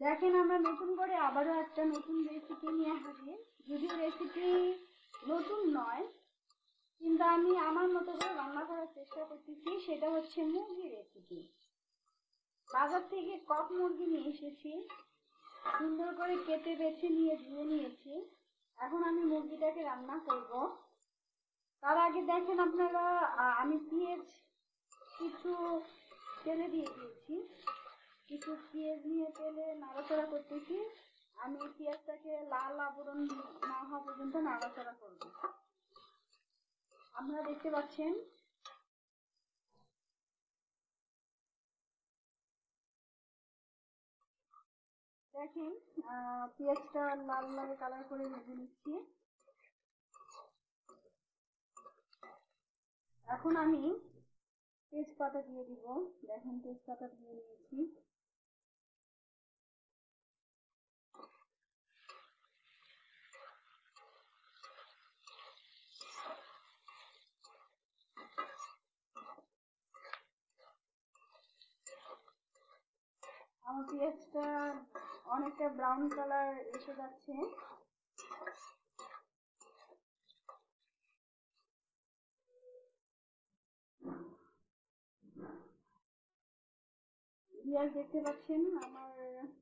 দেখেন আমরা নতুন করে আবারও একটা নতুন রেসিপি নিয়ে হাজির। যদিও রেসিপি নতুন নয়, কিন্তু আমি আমার মতো করে রান্না করার চেষ্টা করতেছি। সেটা হচ্ছে মুরগি রেসিপি। বাজার থেকে কক মুরগি নিয়ে এসেছি, সুন্দর করে কেটে বেছে নিয়ে ধুয়ে নিয়েছি। এখন আমি মুরগিটাকে রান্না করব। তার আগে দেখেন আপনারা, আমি পেঁয়াজ কিছু তেলে দিয়ে দিয়েছি। কিছু পেঁয়াজ নিয়ে তেলে নাড়াচাড়া করতেছি। আমি পেঁয়াজটাকে লাল আবরণ না হওয়া পর্যন্ত নাড়াচাড়া করব। আপনারা দেখতে পাচ্ছেন দেখেন পেঁয়াজটা লাল লাল কালার করে ভেজে নিচ্ছি। এখন আমি তেজপাতা দিয়ে দিব। দেখেন তেজপাতা দিয়ে নিয়েছি। আমার পেঁয়াজটা অনেকটা ব্রাউন কালার এসে যাচ্ছে। পেঁয়াজ দেখতে পাচ্ছেন আমার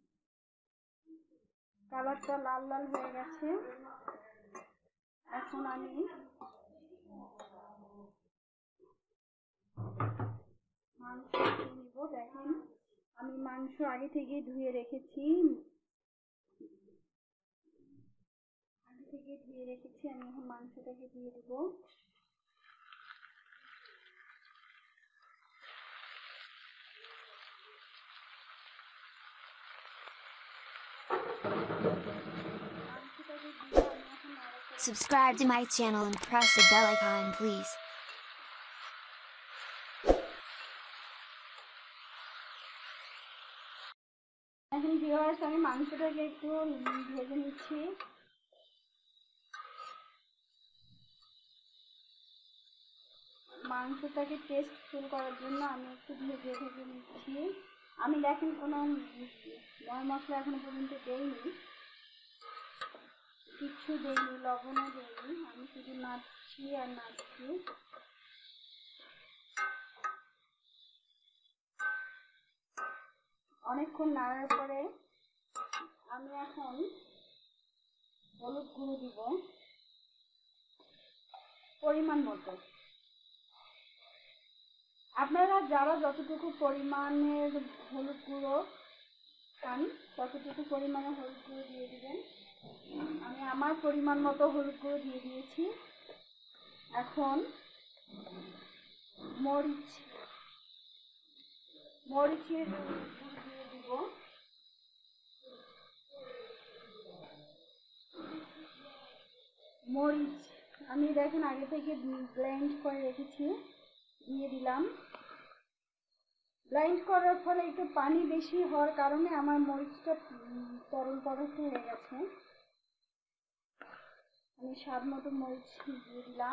কালারটা লাল লাল হয়ে গেছে। এখন আমি মাংস নিব। দেখেন আমি মাংস আগে থেকেই ধুয়ে রেখেছি। আমি এখন মাংসটাকে দিয়ে দিব। Subscribe to my channel and press the bell icon, please. এখন ভিউয়ার্স আমি মাংসটাকে একটু ভেজে নিচ্ছি। মাংসটাকে টেস্টফুল করার জন্য আমি একটু ভেজে নিচ্ছি। আমি দেখেন কোনো ময় মশলা এখনো পর্যন্ত দেইনি, কিচ্ছু দেইনি, লবণও দেইনি। আমি শুধু নাড়ছি আর নাড়ছি। অনেকক্ষণ নাড়ার পরে আমি এখন হলুদ গুঁড়ো দিব পরিমাণ মতো। আপনারা যারা যতটুকু পরিমাণের হলুদ গুঁড়ো খান ততটুকু পরিমাণে হলুদ গুঁড়ো দিয়ে দিবেন। আমি আমার পরিমাণ মতো হলুদ গুঁড়ো দিয়ে দিয়েছি। এখন মরিচের গুঁড়ো দিয়ে দিব। মরিচ আমি দেখেন আগে থেকে ব্লেন্ড করে রেখেছি, দিয়ে দিলাম। ব্লেন্ড করার ফলে একটু পানি বেশি হওয়ার কারণে আমার মরিচটা তরল পদার্থ হয়ে গেছে। আমি স্বাদ মতো মরিচ দিয়ে দিলাম।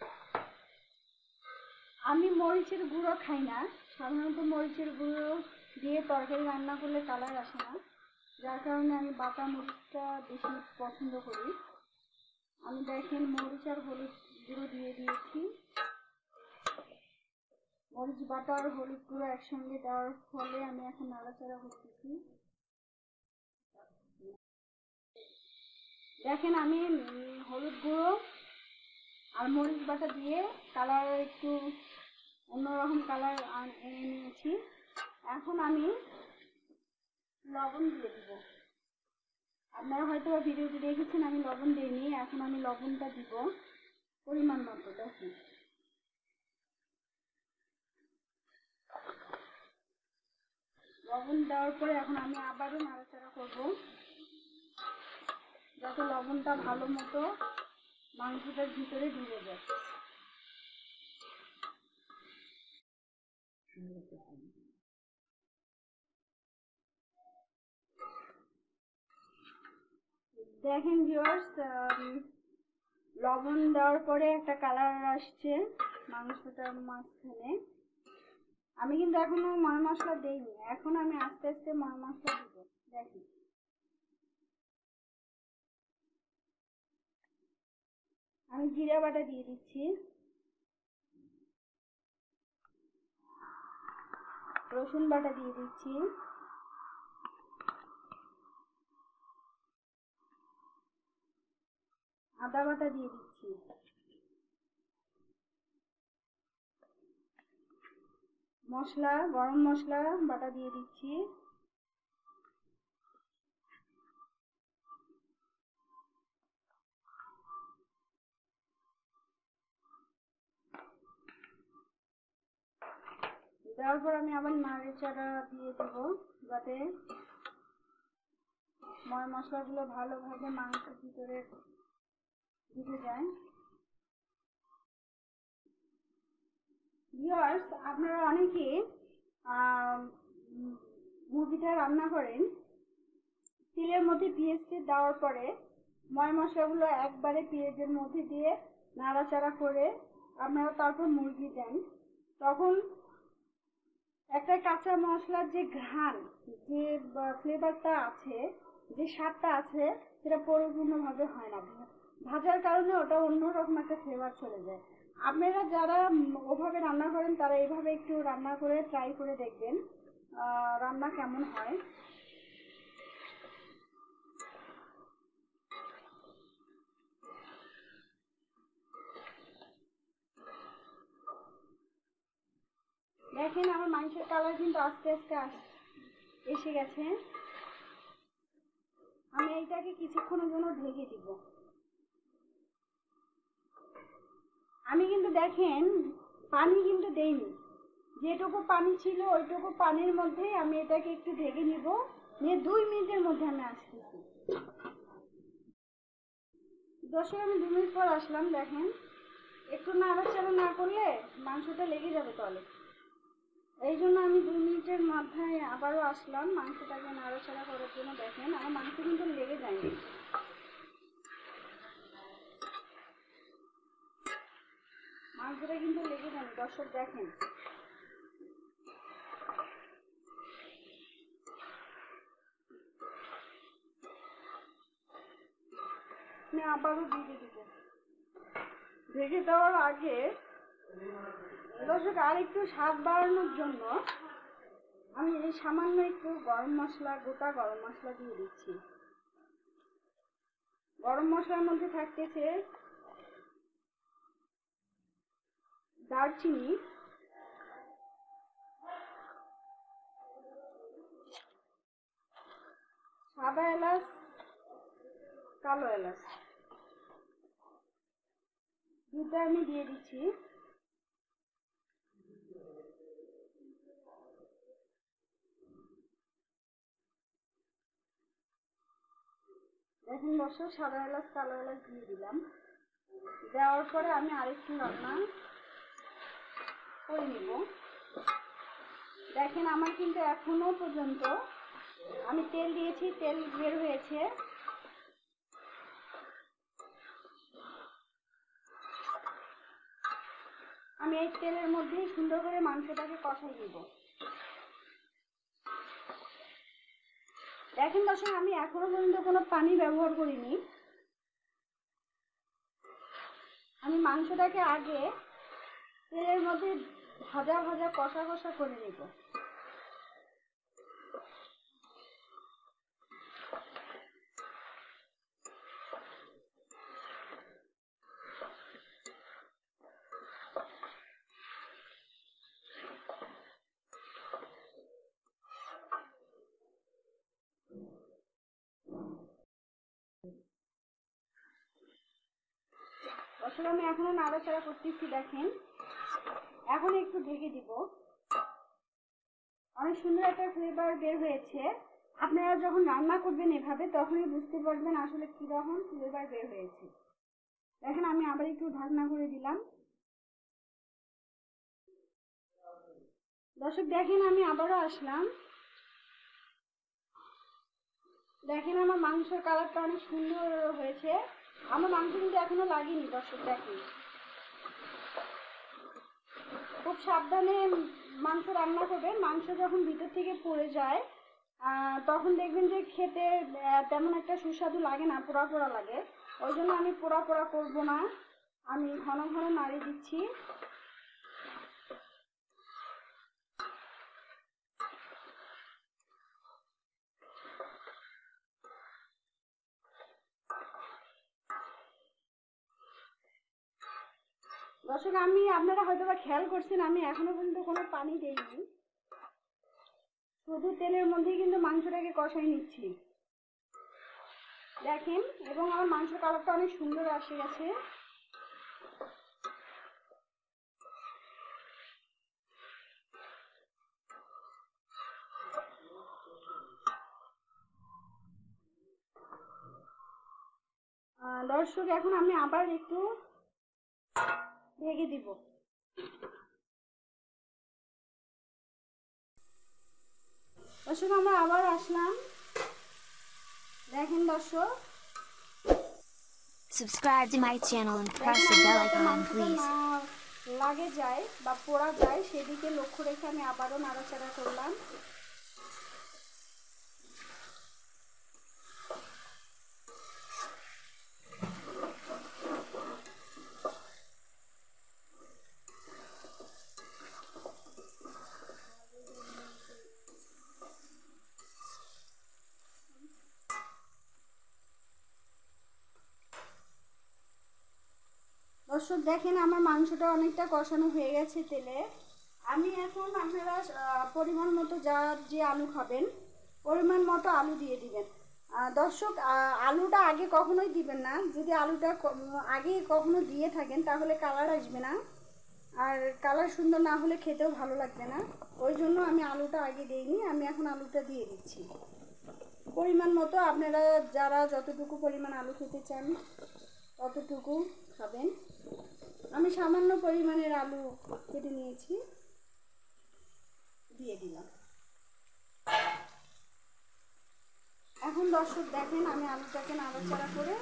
আমি মরিচের গুঁড়ো খাই না। সাধারণত মরিচের গুঁড়ো দিয়ে তরকারি রান্না করলে কালার আসে না, যার কারণে আমি বাটা মরিচটা বেশি পছন্দ করি। আমি দেখেন মরিচ আর হলুদ গুঁড়ো দিয়ে দিয়েছি। মরিচ বাটা আর হলুদ গুঁড়ো একসঙ্গে দেওয়ার ফলে আমি এখন নাড়াচাড়া করতেছি। দেখেন আমি হলুদ গুঁড়ো আর মরিচ বাটা দিয়ে কালার একটু অন্যরকম কালার এনে নিয়েছি। এখন আমি লবণ দিয়ে দিব। আপনারা হয়তো ভিডিওটি দেখেছেন আমি লবণ দিইনি। এখন আমি লবণটা দিব পরিমাণ মতো। দেখুন লবণ দেওয়ার পরে এখন আমি আবারও নাড়াচাড়া করব, যাতে লবণটা ভালো মতো মাংসটার ভিতরে ঢুকে যায়। দেখেন ভিউয়ার্স লবণ দেওয়ার পরে একটা কালার আসছে মাংসটার মাঝখানে। আমি কিন্তু এখনো ময় মশলা দেইনি। এখন আমি আস্তে আস্তে ময় মশলা দিব। দেখি আমি জিরা বাটা দিয়ে দিচ্ছি, রসুন বাটা দিয়ে দিচ্ছি, আদা বাটা দিয়ে দিচ্ছি, মশলা গরম মশলা বাটা দিয়ে দিচ্ছি, দেওয়ার পর আমি আবার নাড়াচাড়া দিয়ে দেব যাতে ময় মশলাগুলো ভালোভাবে মাংসের ভিতরে ঢুকে যায়। ভিউয়ার্স, আপনারা অনেকে মুরগিটা রান্না করেন তেলের মধ্যে পেঁয়াজটি দেওয়ার পরে ময় মশলাগুলো একবারে পেঁয়াজের মধ্যে দিয়ে নাড়াচাড়া করে আপনারা তারপর মুরগি দেন, তখন একটা কাঁচা মশলার যে ঘ্রাণ, যে ফ্লেভারটা আছে, যে স্বাদটা আছে, সেটা পরিপূর্ণভাবে হয় না। ভাজার কারণে ওটা অন্যরকম একটা ফ্লেভার চলে যায়। আপনারা যারা ওভাবে রান্না করেন তারা এইভাবে একটু রান্না করে ট্রাই করে দেখবেন রান্না কেমন হয়। দেখেন আমার মাংসের কালার কিন্তু আস্তে আস্তে এসে গেছে। আমি এইটাকে কিছুক্ষণের জন্য ঢেকে দিব। আমি কিন্তু দেখেন পানি কিন্তু দেইনি, যেটুকু পানি ছিল ওইটুকু পানির মধ্যে আমি এটাকে একটু ঢেকে নিব, নিয়ে 2 মিনিটের মধ্যে আমি আসতেছি। দর্শক, আমি 2 মিনিট পর আসলাম। দেখেন একটু নাড়াচাড়া না করলে মাংসটা লেগে যাবে তলে, এই জন্য আমি 2 মিনিটের মাথায় আবারও আসলাম মাংসটাকে নাড়াচাড়া করার জন্য। দেখেন আমার মাংস কিন্তু লেগে যায়নি, মাংসটা কিন্তু লেগে যায়নি। দর্শক দেখেন, আমি আবারও দিয়ে দিব। ঢেকে দেওয়ার আগে দর্শক আর একটু স্বাদ বাড়ানোর জন্য আমি সামান্য একটু গরম মশলা, গোটা গরম মশলা দিয়ে দিচ্ছি। গরম মশলার মধ্যে থাকতেছে দারচিনি, সাদা এলাচ, কালো এলাচ, দুটো আমি দিয়ে দিচ্ছি। দেখুন দর্শক, সাদা এলাচ, কালো এলাচ দিয়ে দিলাম। দেওয়ার পরে আমি আরেকটু রান্না করে নিব। দেখেন আমার কিন্তু এখনো পর্যন্ত আমি তেল দিয়েছি, তেল বের হয়েছে। আমি এই তেলের মধ্যেই সুন্দর করে মাংসটাকে কষাই দিব। দেখেন দর্শক, আমি এখনো পর্যন্ত কোনো পানি ব্যবহার করিনি। আমি মাংসটাকে আগে তেলের মধ্যে ভাজা ভাজা কষা কষা করে নিব। দর্শক, আমি এখনো নাড়াচাড়া করতেছি। দেখেন এখন একটু ঢেকে দিব। অনেক সুন্দর একটা ফ্লেভার বের হয়েছে। আপনারা যখন রান্না করবেন এভাবে তখনই বুঝতে পারবেন আসলে কিরকম ফ্লেভার বের হয়েছে। দেখেন আমি আবার একটু ঢাকনা করে দিলাম। দর্শক দেখেন আমি আবারও আসলাম। দেখেন আমার মাংসের কালারটা অনেক সুন্দর হয়েছে। আমার মাংস কিন্তু এখনো লাগেনি। দর্শক দেখেন, খুব সাবধানে মাংস রান্না করবেন। মাংস যখন ভিতর থেকে পড়ে যায় তখন দেখবেন যে খেতে তেমন একটা সুস্বাদু লাগে না, পোড়া পোড়া লাগে। ওই জন্য আমি পোড়া পোড়া করবো না, আমি ঘন ঘন নাড়ি দিচ্ছি। দর্শক, আপনারা হয়তো বা খেয়াল করছেন, আমি এখনো পর্যন্ত কোনো পানি দেইনি, শুধু তেলের মধ্যেই কিন্তু মাংসটাকে কষাই নিচ্ছি। দেখেন, এবং আমার মাংসের কালারটা অনেক সুন্দর আসে গেছে। দর্শক, এখন আমি আবার একটু ঢেকে দিব। দর্শক, আমরা আবার আসলাম। দেখেন দর্শক, Subscribe to my channel and press the bell icon, please. লাগে যায় বা পোড়া যায় সেদিকে লক্ষ্য রেখে আমি আবারও নাড়াচাড়া করলাম। দর্শক, দেখেন আমার মাংসটা অনেকটা কষানো হয়ে গেছে তেলে। আমি এখন, আপনারা পরিমাণ মতো যে আলু খাবেন পরিমাণ মতো আলু দিয়ে দিবেন। দর্শক, আলুটা আগে কখনোই দিবেন না। যদি আলুটা আগে কখনো দিয়ে থাকেন তাহলে কালার আসবে না, আর কালার সুন্দর না হলে খেতেও ভালো লাগবে না। ওই জন্য আমি আলুটা আগে দিইনি, আমি এখন আলুটা দিয়ে দিচ্ছি পরিমাণ মতো। আপনারা যারা যতটুকু পরিমাণ আলু খেতে চান ততটুকু খাবেন। আমি সামান্য পরিমাণের আলু কেটে নিয়েছি, দিয়ে দিলাম। এখন দর্শক দেখেন, আমি আলুটাকে নাড়াচাড়া করে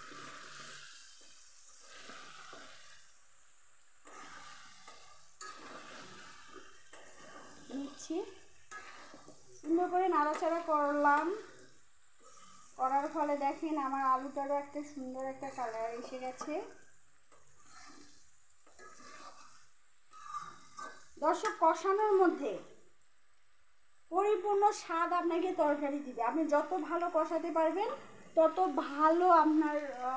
নিচ্ছি। সুন্দর করে নাড়াচাড়া করলাম, করার ফলে দেখেন আমার আলুটারও একটা সুন্দর একটা কালার এসে গেছে। দর্শক, কষানোর মধ্যে পরিপূর্ণ স্বাদ আপনাকে তরকারি দিবে। আপনি যত ভালো কষাতে পারবেন তত ভালো আপনার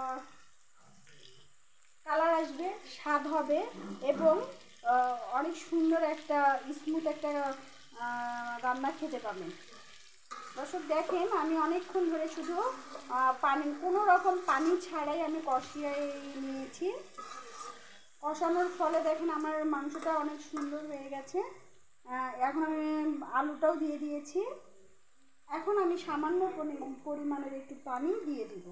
কালার আসবে, স্বাদ হবে, এবং অনেক সুন্দর একটা স্মুথ একটা রান্না খেতে পাবেন। দর্শক দেখেন, আমি অনেকক্ষণ ধরে শুধু পানি, কোনো রকম পানি ছাড়াই আমি কষিয়ে নিয়েছি। কষানোর ফলে দেখেন আমার মাংসটা অনেক সুন্দর হয়ে গেছে। এখন আমি আলুটাও দিয়ে দিয়েছি। এখন আমি সামান্য পরিমাণের একটু পানি দিয়ে দিব।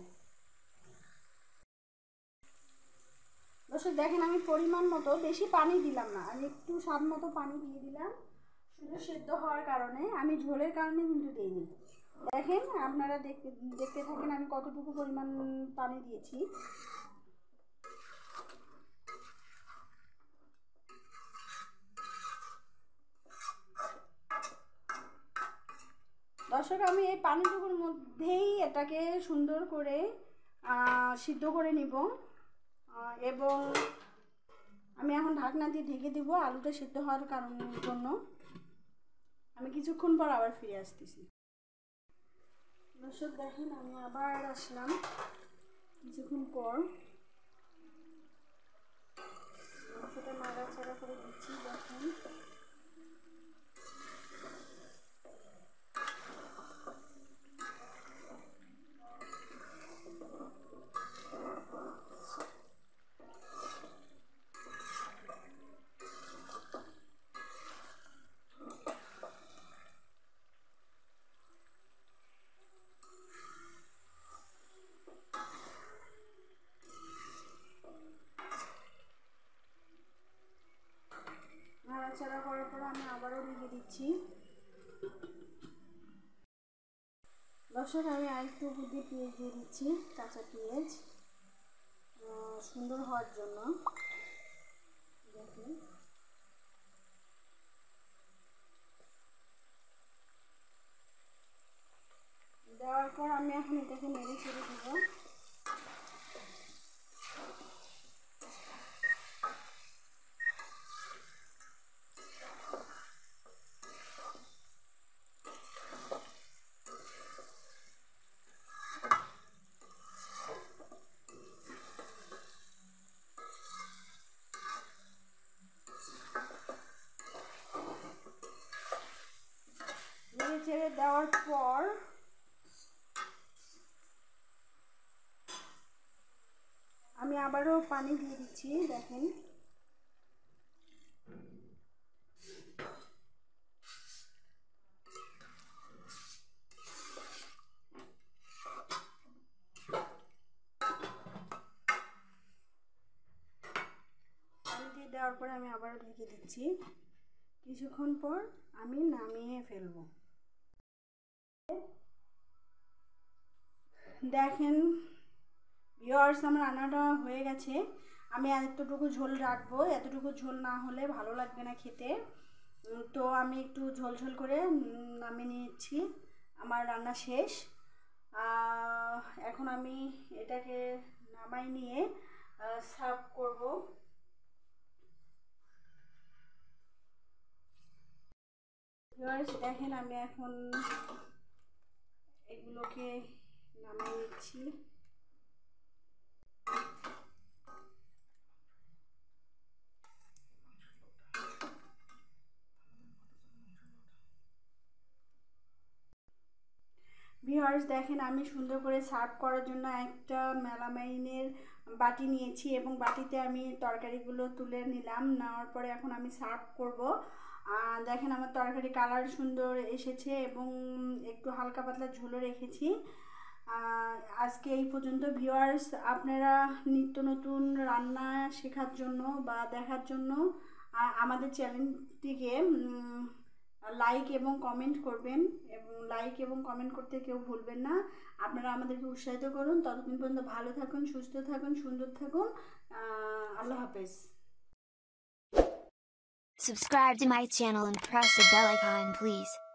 দর্শক দেখেন, আমি পরিমাণ মতো, বেশি পানি দিলাম না, আমি একটু স্বাদ মতো পানি দিয়ে দিলাম, শুধু সেদ্ধ হওয়ার কারণে, আমি ঝোলের কারণে কিন্তু দিইনি। দেখেন, আপনারা দেখতে থাকেন আমি কতটুকু পরিমাণ পানি দিয়েছি। দর্শক, আমি এই পানিটুকুর মধ্যেই এটাকে সুন্দর করে সিদ্ধ করে নিব, এবং আমি এখন ঢাকনা দিয়ে ঢেকে দিব আলুটা সিদ্ধ হওয়ার জন্য। আমি কিছুক্ষণ পর আবার ফিরে আসতেছি। দর্শক দেখেন, আমি আবার আসলাম কিছুক্ষণ পর। মাংসটা নাড়াচাড়া করে দিচ্ছি। দেখেন, নাড়াচাড়া করার পর আমি আবারও ঢেকে দিচ্ছি। দর্শক, আমি আরেকটু উপর দিয়ে পেঁয়াজ দিয়ে দিচ্ছি, কাঁচা পেঁয়াজ, সুন্দর হওয়ার জন্য। দেখুন, দেওয়ার পর আমি এখন এটাকে নেড়ে ছেড়ে দেবো। নেড়ে ছেড়ে দেওয়ার পর আমি আবারও পানি দিয়ে দিচ্ছি। দেখেন পানি দিয়ে দেওয়ার পরে আমি আবারও ঢেকে দিচ্ছি। কিছুক্ষণ পর আমি নামিয়ে ফেলবো। দেখেন ভিউয়ার্স, আমার রান্নাটা হয়ে গেছে। আমি এতটুকু ঝোল রাখবো, এতটুকু ঝোল না হলে ভালো লাগবে না খেতে। তো আমি একটু ঝোল ঝোল করে নামিয়ে নিচ্ছি। আমার রান্না শেষ। এখন আমি এটাকে নামাই নিয়ে সার্ভ করব। ভিউয়ার্স দেখেন, আমি এখন এগুলোকে নামিয়ে নিচ্ছি। ভিউয়ার্স দেখেন, আমি সুন্দর করে সার্ভ করার জন্য একটা মেলামাইনের বাটি নিয়েছি এবং বাটিতে আমি তরকারিগুলো তুলে নিলাম। নেওয়ার পরে এখন আমি সার্ভ করব। দেখেন আমার তরকারি কালার সুন্দর এসেছে এবং একটু হালকা পাতলা ঝোলও রেখেছি। আজকে এই পর্যন্ত। ভিউয়ার্স, আপনারা নিত্য নতুন রান্না শেখার জন্য বা দেখার জন্য আমাদের চ্যানেলটিকে লাইক এবং কমেন্ট করবেন, এবং লাইক এবং কমেন্ট করতে কেউ ভুলবেন না। আপনারা আমাদেরকে উৎসাহিত করুন। ততদিন পর্যন্ত ভালো থাকুন, সুস্থ থাকুন, সুন্দর থাকুন। আল্লাহ হাফেজ। Subscribe to my channel and press the bell icon, please.